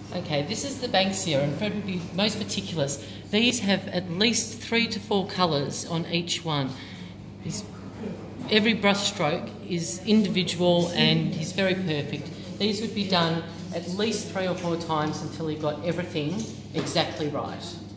Okay, this is the banksia, and Fred would be most meticulous. These have at least 3 to 4 colours on each one. Every brush stroke is individual and he's very perfect. These would be done at least 3 or 4 times until he got everything exactly right.